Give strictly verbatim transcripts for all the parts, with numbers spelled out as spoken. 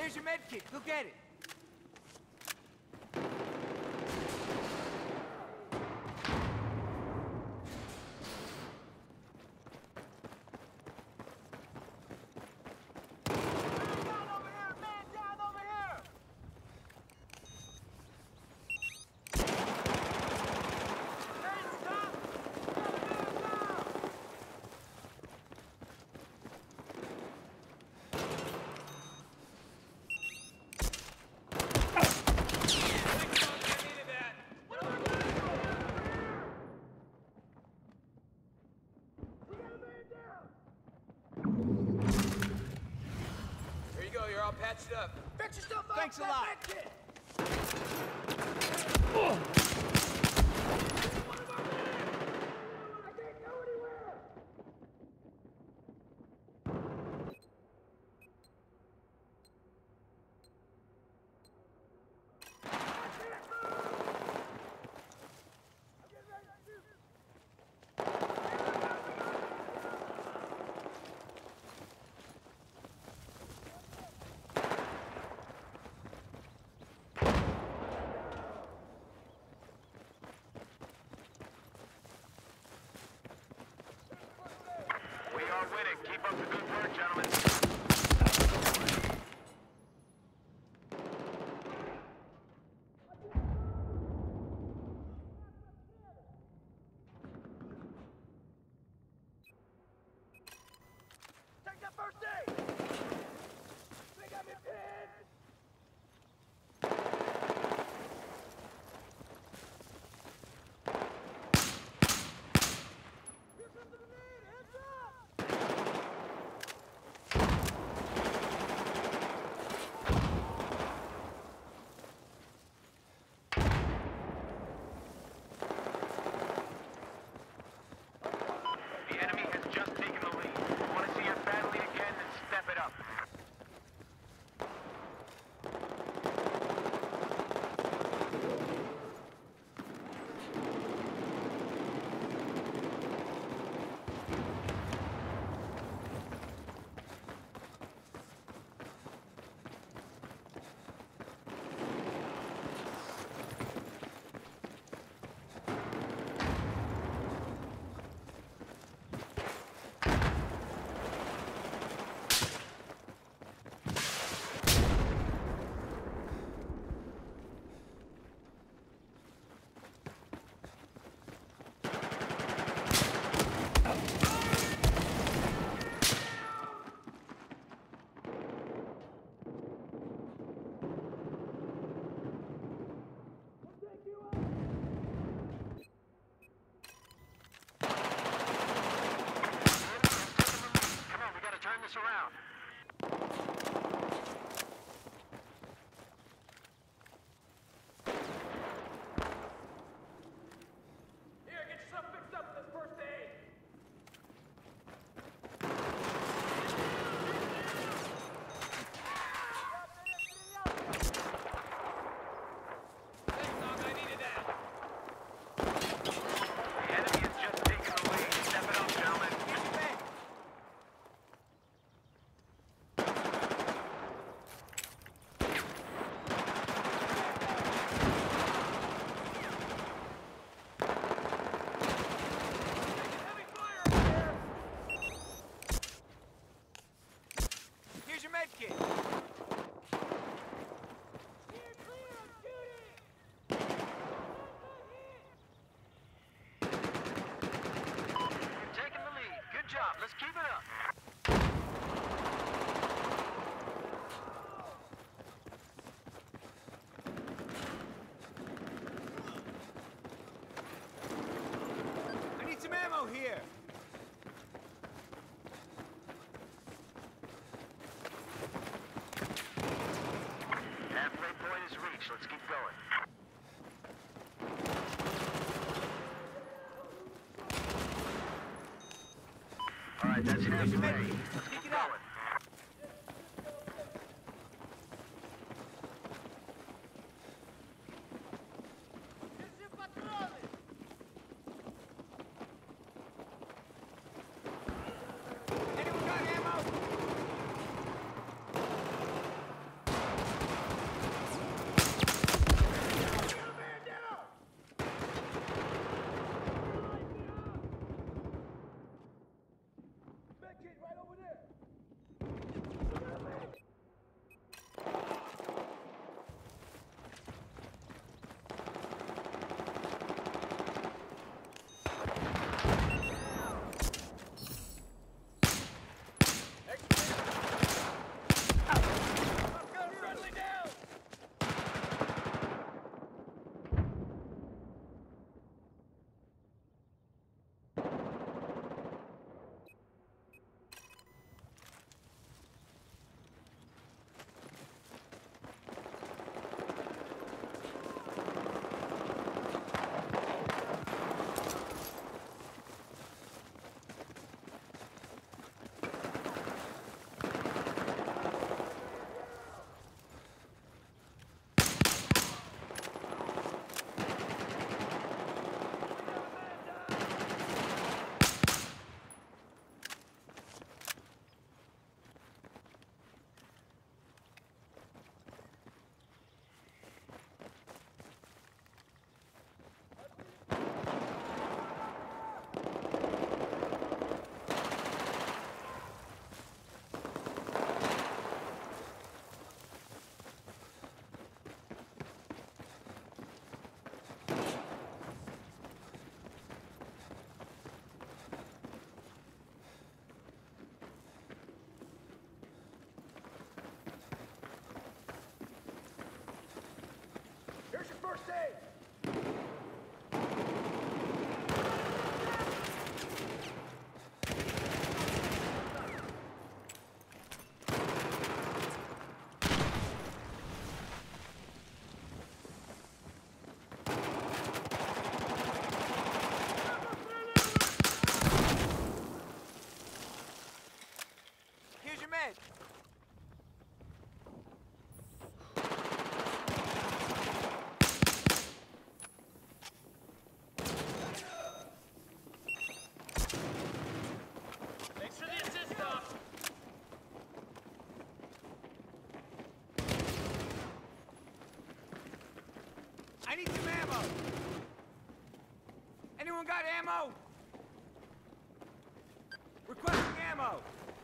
Here's your med kit. Go get it. Patched up. Fix your stuff up. Thanks a lot. Keep up the good work, gentlemen. Take that first aid! They got me pinned! Here's something to need! Heads up! Around. Here, get yourself fixed up with this first aid. Thanks, Doc. I needed that. The enemy has just taken the lead. Step it up, gentlemen. Here's your bag. Here's your med kit. Clear, clear, I'm shooting! You're taking the lead. Good job. Let's keep it up. I need some ammo here. Halfway point is reached. Let's keep going. All right, that's halfway. Let's keep Pick it up. going. Anyone got ammo? need some ammo. Anyone got ammo? Requesting ammo.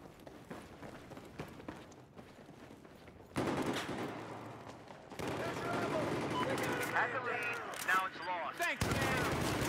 There's your ammo. Had the lead, now it's lost. Thanks, man.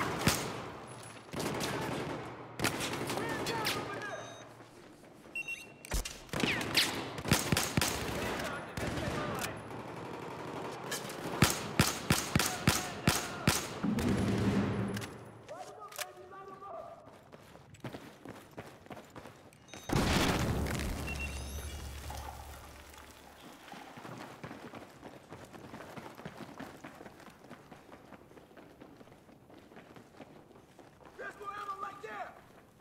There's more ammo right there!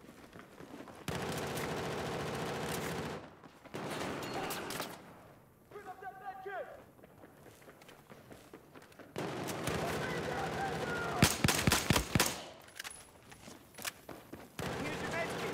Bring up that med kit! Here's your med kit!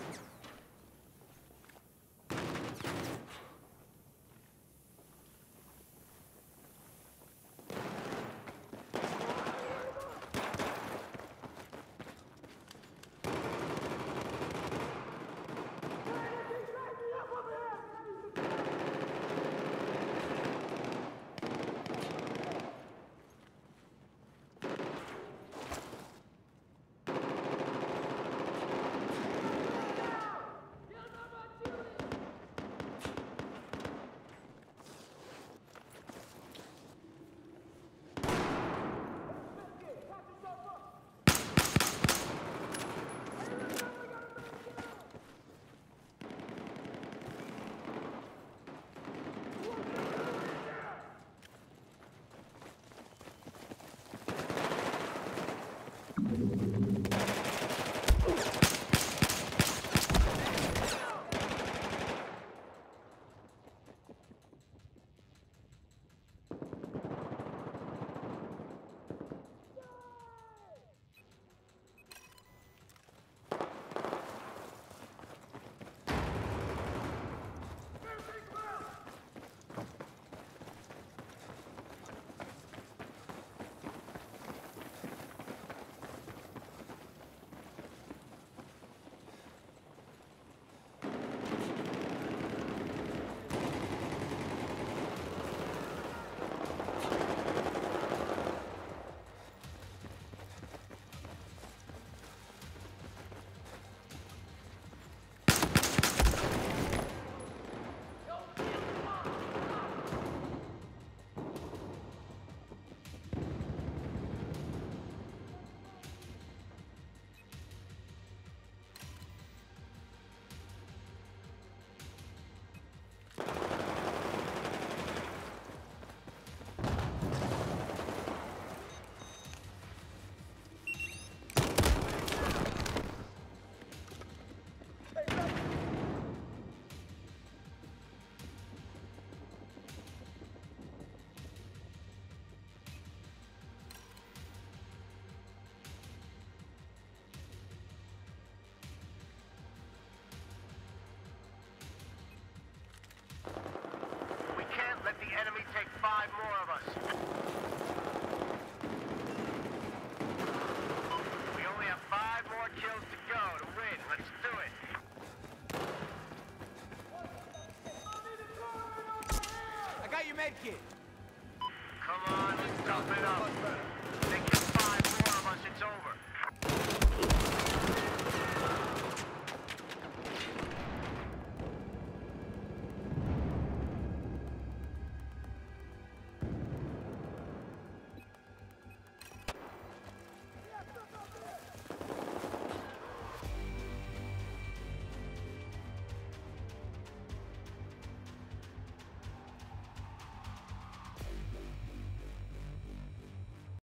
Let the enemy take five more of us. We only have five more kills to go to win. Let's do it. I got your med kit. Come on, let's dump it up. They kill five more of us, it's over.